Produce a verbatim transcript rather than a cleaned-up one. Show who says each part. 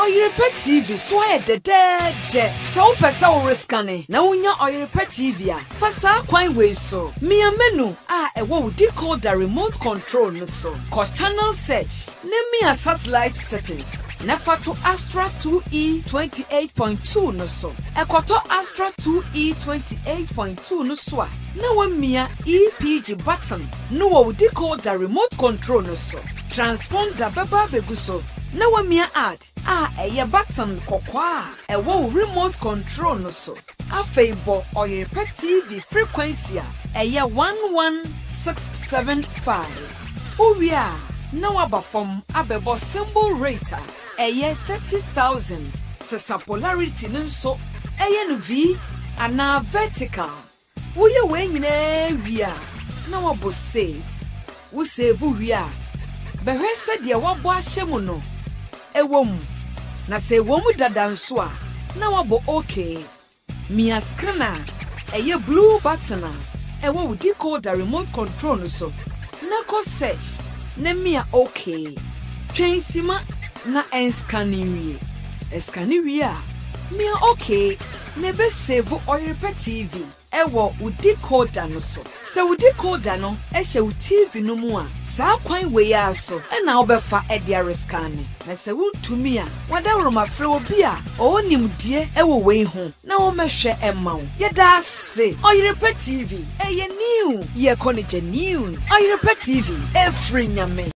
Speaker 1: OYEREPA T V so e de de de. So pesa o riskane. Na unya OYEREPA T V a. Fasa kwan we so. Mia menu a e wo decoder remote control no so. Ko channel search. Ne mia satellite settings. Na fato Astra two E twenty-eight point two no so. E koto Astra two E twenty-eight point two no so a. Na wa mia E P G button. No wo decoder remote control no so. Transponder baba beguso. Na wa mia add a eye button kokwa e wo remote control no so. Afeibo OYEREPA T V frequency a eye one one six seven five. Uwia na wa bafom abebo symbol rate eye thirty thousand. Sesa polarity nso eye no V ana vertical. Wo ye we nyina wia na wa bo save. Wo save wia behwese de wabo ahyemu no ewom na se ewom dada nso a na wabo okay mia scanner eye blue button a ewo decoder remote control no so na ko search na mia okay twensima na enscanning wie escanning wie a mia okay na be save OYEREPA T V ewo u decoder no so se u decoder no e hye u T V no mu a sa kwan we ya so e na obefa e dia riskane na se wuntumi a wada roma frɛ obi a o nimdie e wo we ho na wo mehwɛ e ma wo ye da se OYEREPA T V e ye new ye konije new OYEREPA T V e free nyame.